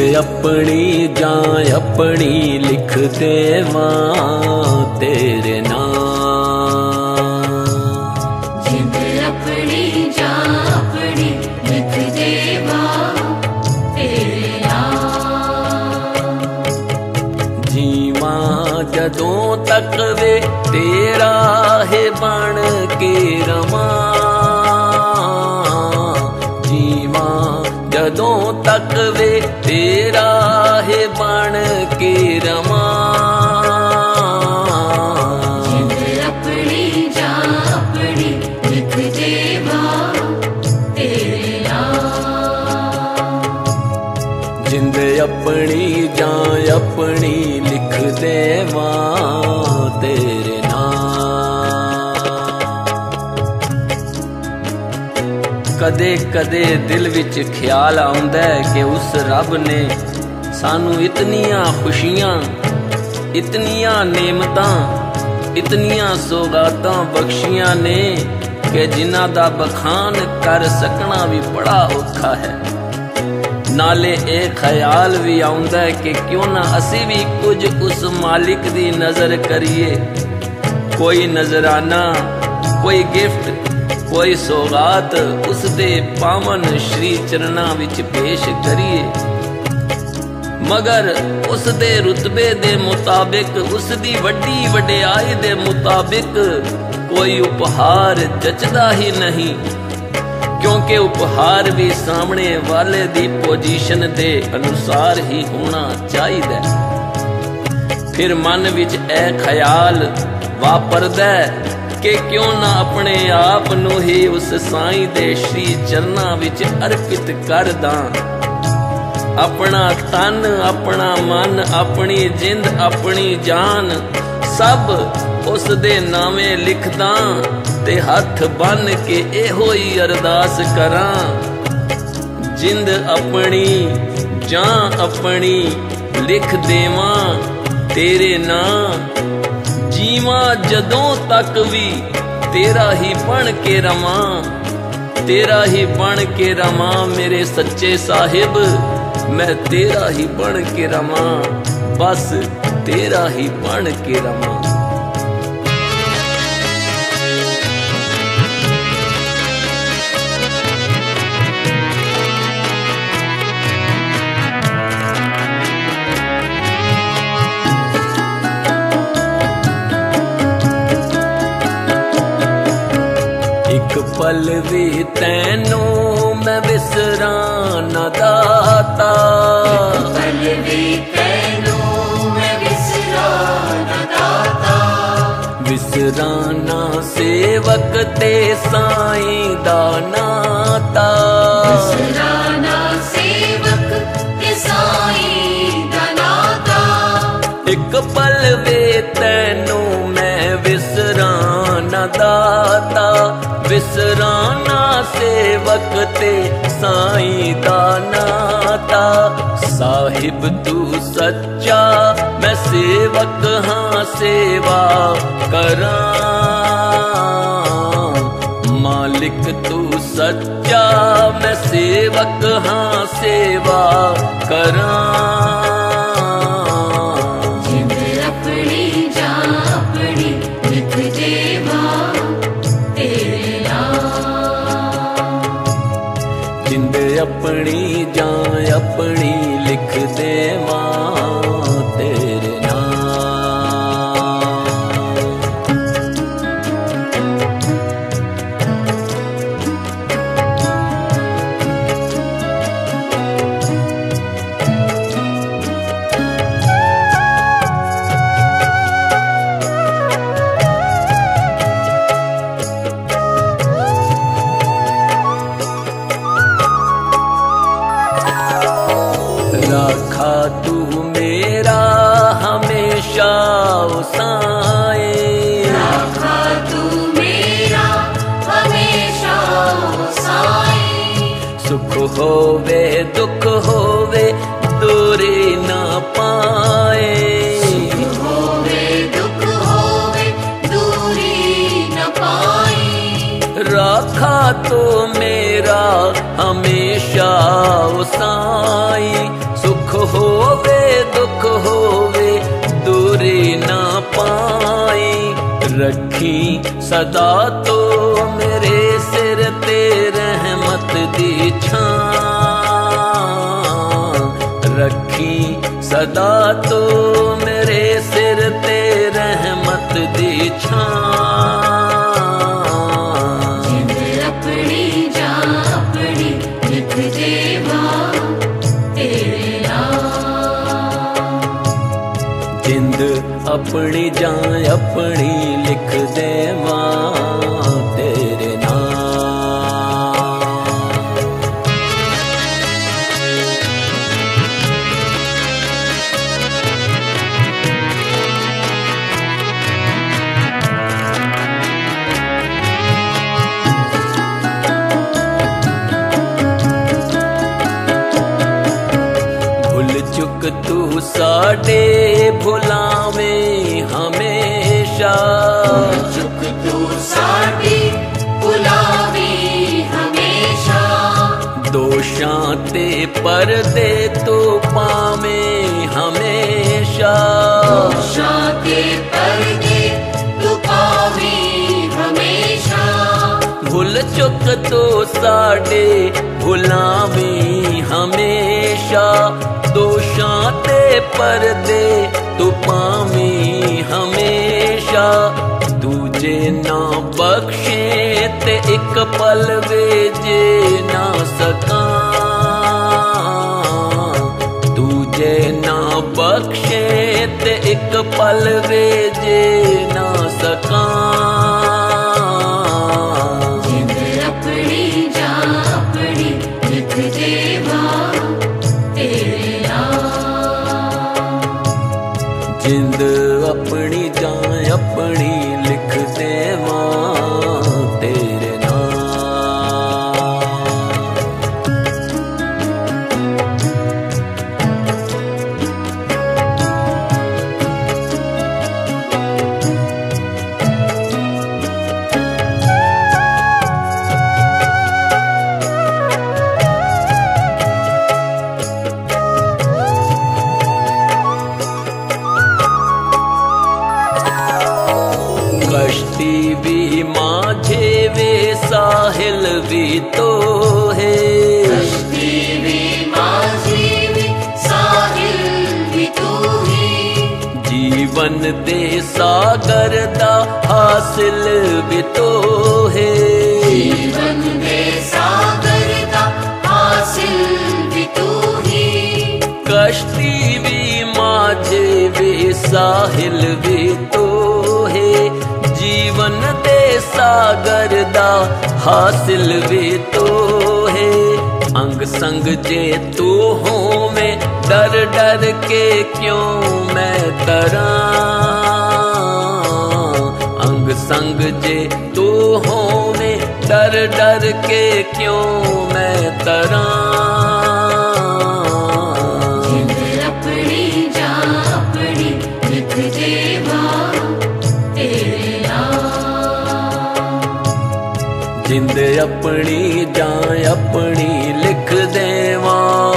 अपनी जान अपनी लिख देवां तेरे नाम। जिंद अपनी जान अपनी लिख देवां तेरे नाम। जीवां जदों तक वे तेरा है बन के रवां। जदों तक वे तेरा है बन के रवां। जिंद अपनी जान अपनी लिख देवां तेरे नाम। जिंद अपनी जान अपनी लिख देवां तेरे नाम। कदे कदे दिल विच ख्याल आउंदा है कि उस रब ने सानू इतनियां खुशियां इतनियां नेमतां इतनियां सौगातां बख्शियां ने कि जिन्हां दा बखान कर सकना भी बड़ा औखा है। नाले ए ख्याल भी आउंदा है कि क्यों ना असी भी कुछ उस मालिक दी नजर करिए। कोई नजराना कोई गिफ्ट कोई सौगात उस दे पावन श्री चरना विच पेश करिए। मगर उस दे रुतबे दे मुताबिक उस दी वड्डी वड्याई दे मुताबिक कोई उपहार जचदा ही नहीं, क्योंकि उपहार भी सामने वाले दी पोजीशन दे अनुसार ही होना चाहिए। फिर मन विच ए ख्याल वापरदा कि क्यों ना अपने आप नू ही उस साईं दे श्री चरना विच अर्पित कर दां। अपना तन अपना मन अपनी जिंद अपनी जान सब उस दे नामे लिख दां ते हथ बन के एहो ही अरदास करां। जिंद अपनी जान अपनी लिख देवां तेरे नाम। जीवां जदों तक भी तेरा ही बन के रवां। तेरा ही बन के रवां मेरे सच्चे साहिब। मैं तेरा ही बन के रवां बस तेरा ही बन के रवां। एक पल भी तैनू मैं विसरां ना दाता। पल भी तैनू मैं विसरां ना दाता। विसराना सेवक ते साईं दा नाता। विसराना सेवक ते साईं दा नाता। एक पल भी तैनू मैं विसरां ना दाता। विसराना सेवक ते साईं दा नाता। साहिब तू सच्चा मैं सेवक हाँ सेवा करां। मालिक तू सच्चा मैं सेवक हाँ सेवा करां। जिंद अपनी जान अपनी लिख देवां तेरे नाम। जिंद अपनी जान अपनी लिख देवां तेरे नाम। रखा तू मेरा हमेशा साईं। रखा तू मेरा हमेशा साईं। सुख होवे दुख होवे दूरी ना पाए। सुख होवे दुख होवे दूरी न पाई। रखा तो मेरा हमेशा साईं। सुख होवे दुख होवे दूरी ना पाई, रखी सदा तो मेरे सिर ते रहमत दी छां, रखी सदा तो मेरे सिर ते रहमत दी छां। अपनी जा अपनी लिख देवा तेरे नाम, जिंद अपनी जान अपनी लिख देवा तेरे नाम। चुक तू साडे भुलावे हमेशा, चुक तू साडी भुलावे हमेशा, दोषां ते पर्दे तो पावे हमेशा, दोषां ते पर्दे तू पावे हमेशा, भुल चुक तो साडे भुलावे हमेशा, दोषां ते पर्दे तू पावी हमेशा, दूजे ना बख्शे ते एक पल वेजे ना सकां, दूजे ना बख्शे ते एक पल वेजे ना सकां। अपनी जा अपनी लिख देवा तेरे नाम, जिंद अपनी जान अपनी लिख देवा तेरे नाम। कश्ती भी माझे वे साहिल भी तो है, कश्ती भी माझी भी साहिल भी तू ही, जीवन दे सागर दा हासिल भी तो है, जीवन दे सागर दा हासिल भी तू ही, कश्ती भी माझे वे साहिल भी तो है, जीवन दे सागर दा हासिल भी तो है, अंग संग जे तू होवे डर डर के क्यों मैं तरां, अंग संग जे तू होवे डर डर के क्यों मैं तरां। अपनी जा अपनी लिख देवा तेरे नाम, जिंद अपनी जान अपनी लिख देवा